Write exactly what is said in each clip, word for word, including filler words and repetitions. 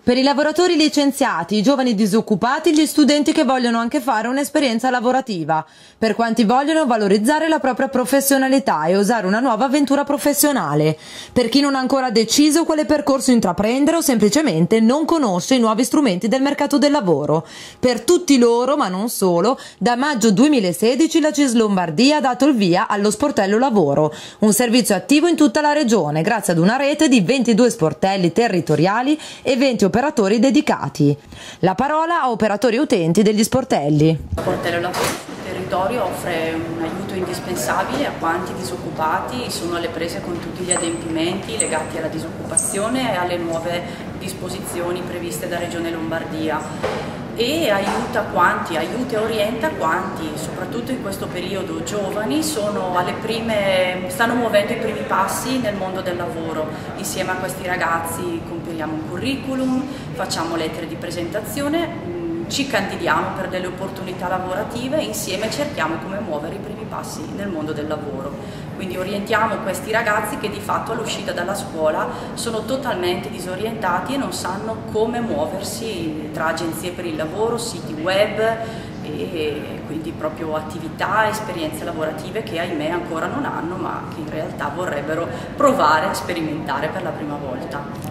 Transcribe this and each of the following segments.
Per i lavoratori licenziati, i giovani disoccupati, gli studenti che vogliono anche fare un'esperienza lavorativa, per quanti vogliono valorizzare la propria professionalità e osare una nuova avventura professionale, per chi non ha ancora deciso quale percorso intraprendere o semplicemente non conosce i nuovi strumenti del mercato del lavoro. Per tutti loro, ma non solo, da maggio duemilasedici la C I S Lombardia ha dato il via allo Sportello Lavoro, un servizio attivo in tutta la regione grazie ad una rete di ventidue sportelli territoriali e venti operatori dedicati. La parola a operatori utenti degli sportelli. Lo Sportello Lavoro sul territorio offre un aiuto indispensabile a quanti disoccupati sono alle prese con tutti gli adempimenti legati alla disoccupazione e alle nuove disposizioni previste da Regione Lombardia. E aiuta quanti, aiuta e orienta quanti, soprattutto in questo periodo giovani, sono alle prime, stanno muovendo i primi passi nel mondo del lavoro. Insieme a questi ragazzi compiliamo un curriculum, facciamo lettere di presentazione, ci candidiamo per delle opportunità lavorative e insieme cerchiamo come muovere i primi passi nel mondo del lavoro. Quindi orientiamo questi ragazzi che di fatto all'uscita dalla scuola sono totalmente disorientati e non sanno come muoversi tra agenzie per il lavoro, siti web e quindi proprio attività, esperienze lavorative che ahimè ancora non hanno ma che in realtà vorrebbero provare a sperimentare per la prima volta.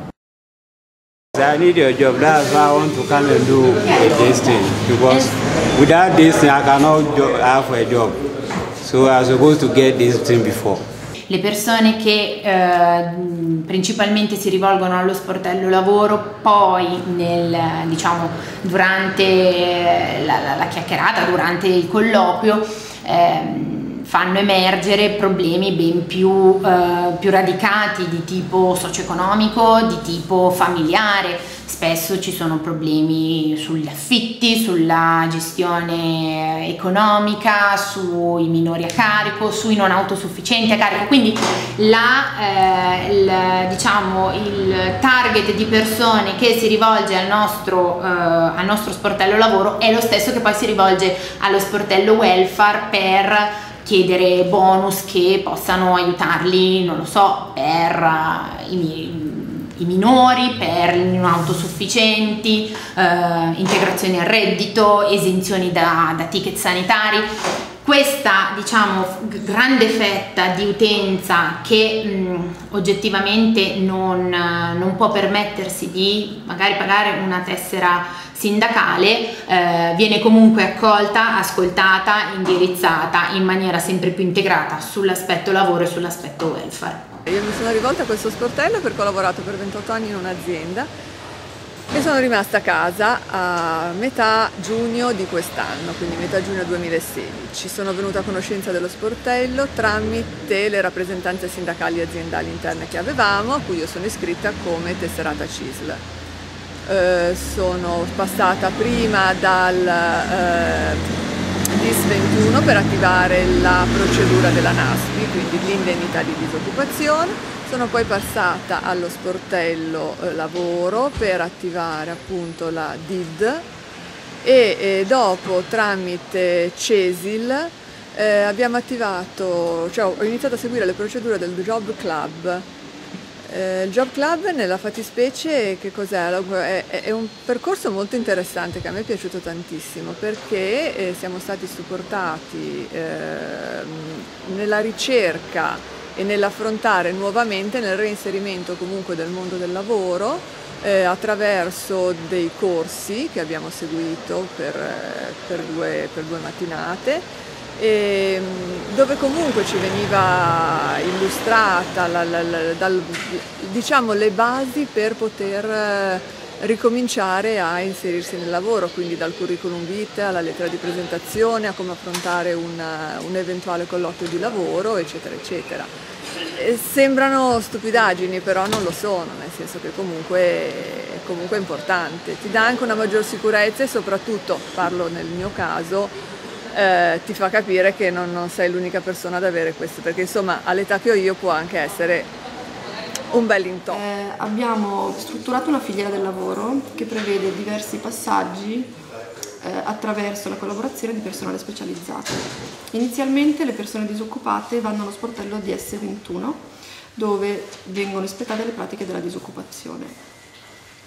I need your job, that's why I want to come and do this thing, because without this thing I cannot have a job, so I was supposed to get this thing before. Le persone che eh, principalmente si rivolgono allo sportello lavoro poi nel, diciamo, durante la, la, la chiacchierata, durante il colloquio eh, fanno emergere problemi ben più, eh, più radicati di tipo socio-economico, di tipo familiare. Spesso ci sono problemi sugli affitti, sulla gestione economica, sui minori a carico, sui non autosufficienti a carico. Quindi la, eh, il, diciamo, il target di persone che si rivolge al nostro, eh, al nostro sportello lavoro è lo stesso che poi si rivolge allo sportello welfare per chiedere bonus che possano aiutarli, non lo so, per uh, i, i minori, per i non autosufficienti, uh, integrazioni al reddito, esenzioni da, da ticket sanitari. Questa, diciamo, grande fetta di utenza che mh, oggettivamente non, non può permettersi di magari pagare una tessera sindacale, eh, viene comunque accolta, ascoltata, indirizzata in maniera sempre più integrata sull'aspetto lavoro e sull'aspetto welfare. Io mi sono rivolta a questo sportello perché ho lavorato per ventotto anni in un'azienda e sono rimasta a casa a metà giugno di quest'anno, quindi metà giugno duemilasedici. Sono venuta a conoscenza dello sportello tramite le rappresentanze sindacali e aziendali interne che avevamo, a cui io sono iscritta come tesserata C I S L. Uh, sono passata prima dal uh, D I S ventuno per attivare la procedura della NASPI, quindi l'indennità di disoccupazione. Sono poi passata allo sportello uh, lavoro per attivare appunto la D I D e, e dopo tramite CESIL eh, abbiamo attivato, cioè ho iniziato a seguire le procedure del Job Club. Eh, il Job Club nella fattispecie che cos'è? È, è un percorso molto interessante che a me è piaciuto tantissimo perché eh, siamo stati supportati eh, nella ricerca e nell'affrontare nuovamente nel reinserimento comunque del mondo del lavoro eh, attraverso dei corsi che abbiamo seguito per, per, due, per due mattinate. E dove comunque ci veniva illustrata la, la, la, dal, diciamo, le basi per poter ricominciare a inserirsi nel lavoro, quindi dal curriculum vitae alla lettera di presentazione a come affrontare una, un eventuale colloquio di lavoro, eccetera eccetera. E sembrano stupidaggini, però non lo sono, nel senso che comunque, comunque è importante, ti dà anche una maggior sicurezza e soprattutto, parlo nel mio caso, Eh, ti fa capire che non, non sei l'unica persona ad avere questo, perché insomma all'età che ho io può anche essere un bel intoppo. Eh, abbiamo strutturato una filiera del lavoro che prevede diversi passaggi eh, attraverso la collaborazione di personale specializzato. Inizialmente le persone disoccupate vanno allo sportello D S ventuno dove vengono espletate le pratiche della disoccupazione.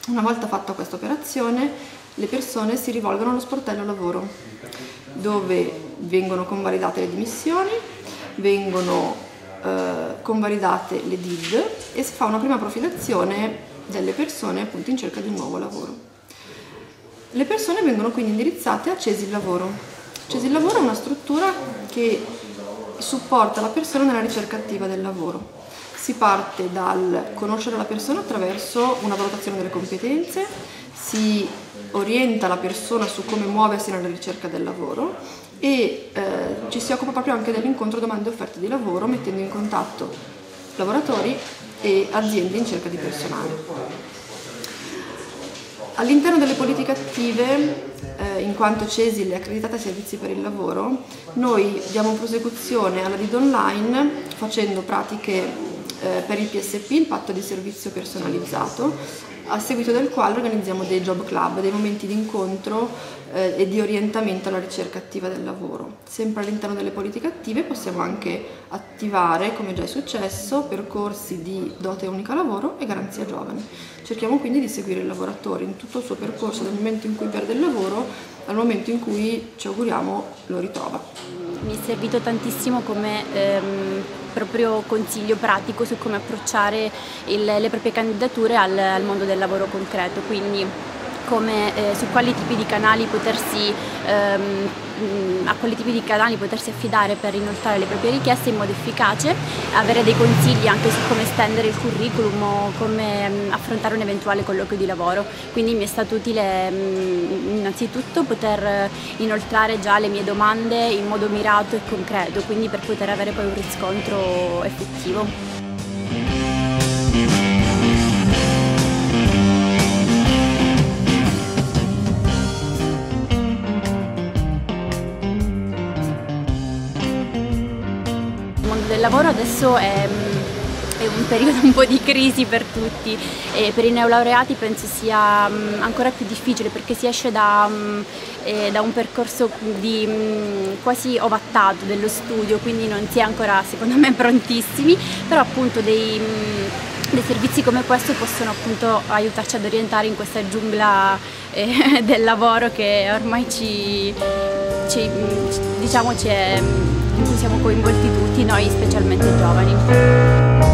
Una volta fatta questa operazione, le persone si rivolgono allo sportello lavoro, dove vengono convalidate le dimissioni, vengono eh, convalidate le D I D e si fa una prima profilazione delle persone appunto in cerca di un nuovo lavoro. Le persone vengono quindi indirizzate a Cesil Lavoro. Cesil Lavoro è una struttura che supporta la persona nella ricerca attiva del lavoro. Si parte dal conoscere la persona attraverso una valutazione delle competenze, si orienta la persona su come muoversi nella ricerca del lavoro e eh, ci si occupa proprio anche dell'incontro domande e offerte di lavoro, mettendo in contatto lavoratori e aziende in cerca di personale. All'interno delle politiche attive, eh, in quanto Cesil è accreditata ai servizi per il lavoro, noi diamo prosecuzione alla D I D online facendo pratiche eh, per il P S P, il patto di servizio personalizzato, a seguito del quale organizziamo dei job club, dei momenti di incontro eh, e di orientamento alla ricerca attiva del lavoro. Sempre all'interno delle politiche attive possiamo anche attivare, come già è successo, percorsi di dote unica lavoro e garanzia giovani. Cerchiamo quindi di seguire il lavoratore in tutto il suo percorso dal momento in cui perde il lavoro al momento in cui ci auguriamo lo ritrova. Mi è servito tantissimo come ehm, proprio consiglio pratico su come approcciare il, le proprie candidature al, al mondo del lavoro concreto, quindi come, eh, su quali tipi di canali potersi, ehm, a quali tipi di canali potersi affidare per inoltrare le proprie richieste in modo efficace, avere dei consigli anche su come stendere il curriculum o come ehm, affrontare un eventuale colloquio di lavoro. Quindi mi è stato utile ehm, innanzitutto poter inoltrare già le mie domande in modo mirato e concreto, quindi per poter avere poi un riscontro effettivo. Il lavoro adesso è, è un periodo un po' di crisi per tutti e per i neolaureati penso sia um, ancora più difficile perché si esce da, um, eh, da un percorso di, um, quasi ovattato dello studio, quindi non si è ancora secondo me prontissimi, però appunto dei, um, dei servizi come questo possono appunto aiutarci ad orientare in questa giungla eh, del lavoro che ormai ci, ci, diciamo, ci è, in cui siamo coinvolti tutti, noi specialmente giovani.